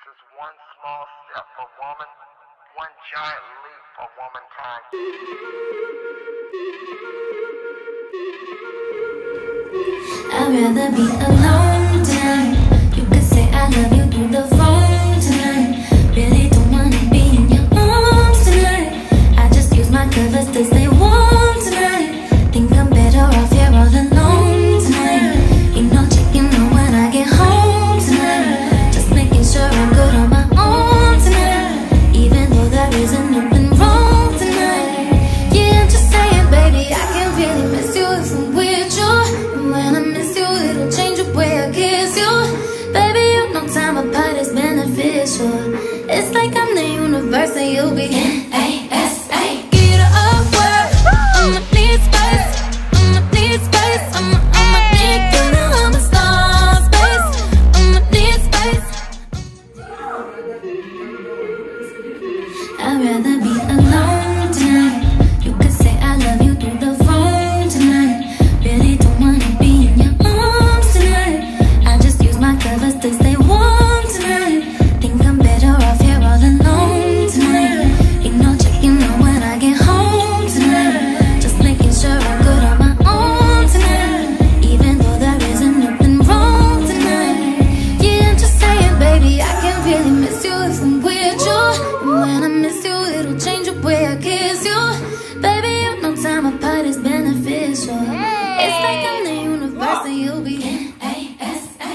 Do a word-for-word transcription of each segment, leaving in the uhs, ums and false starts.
is one small step for woman, one giant leap for womankind. I'd rather be alone tonight. You could say I love you through the phone tonight. Really don't wanna be in your arms tonight. I just use my covers to stay warm tonight. Think I'm better off here all alone tonight. Ain't no checking on when I get home tonight. Just making sure I'm good on my own tonight. Even though there isn't nothing wrong tonight. Yeah, I'm just saying, baby, I can really miss you if I'm with you. And when I miss you, it'll change the way I kiss you. Baby, you know time apart is beneficial. It's like I'm the universe and you'll be N A S A. Get up, work. I'ma need space. I'ma need space. I'ma, I'ma need you to have a star space. I'ma need space. I'd rather be alone tonight. You could say I love you through the phone tonight. Really don't wanna be in your arms tonight. I just use my covers to stay warm tonight. Think I'm better off here all alone tonight. Ain't no checking on when I get home tonight. Just making sure I'm good on my own tonight. Even though there isn't nothing wrong tonight. Yeah, I'm just saying, baby, I can really miss you if I'm with you. And when I miss you, it'll change the way I kiss you. Baby, you know time apart is beneficial. It's like I'm the universe and you'll be N A S A.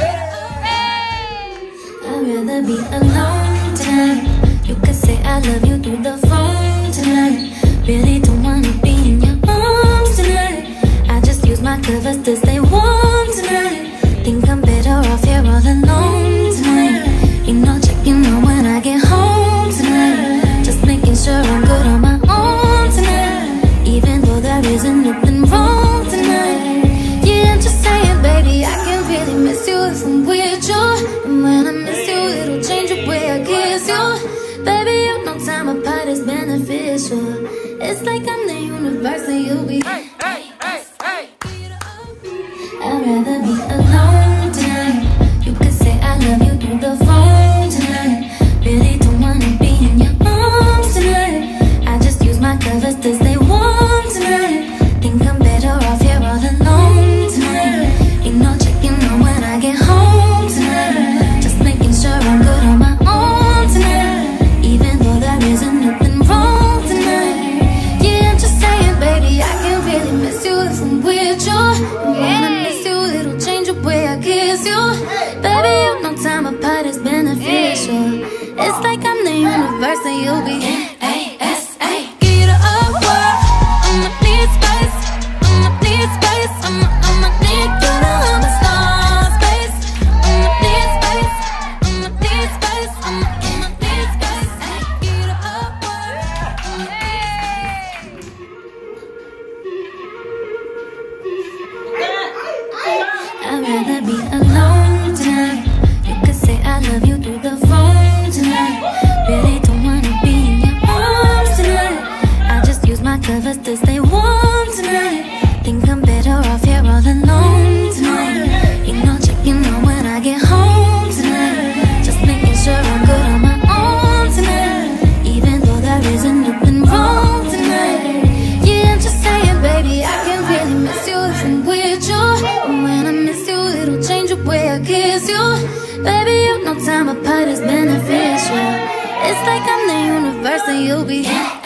I'd rather be alone tonight. You could say I love you through the phone tonight. Really don't wanna be in your arms tonight. I just use my covers to stay warm tonight. Think I'm better off here all alone tonight. Ain't no checking on when I get home tonight. Just making sure I'm good on my own tonight. Even though there isn't nothing wrong tonight. Yeah, I'm just saying, baby, I can really miss you if I'm with you. And when I miss you, it'll change the way I kiss you. Baby, you know time apart is beneficial. It's like I'm the universe and you'll be Hey, hey, hey, hey. I'd rather be alone tonight. You could say I love you through the phone tonight. Really don't wanna be in your arms tonight. I just use my covers to stay warm tonight. Think I'm better off here all alone tonight. Ain't no checking on when I get home tonight. Just making sure I'm good on my own tonight. Even though there isn't nothing wrong tonight. Yeah, I'm just saying, baby, I can really miss you if I'm with you. And when I miss you, it'll change the way I kiss you. Baby, you know time apart is beneficial. It's like I'm the universe and you'll be N A S A. Get up, work. I'ma need space. I'ma need space. I'ma, I'ma need you to have a star space. I'ma need space. I'ma need space. I'ma, I'ma need space. Get up, work. I'ma need space. I'd rather be alone tonight. You could say I love you through the phone tonight. Really don't wanna be in your arms tonight. I just use my covers to stay warm tonight. Think I'm better off here all alone tonight. Ain't no checking on when I get home tonight. Just making sure I'm good on my own tonight. Even though there isn't nothing wrong tonight. Yeah, I'm just saying, baby, I can really miss you if I'm with you. And when I miss you, it'll change the way I kiss you. Baby, you know time apart is beneficial. It's like I'm the universe and you'll be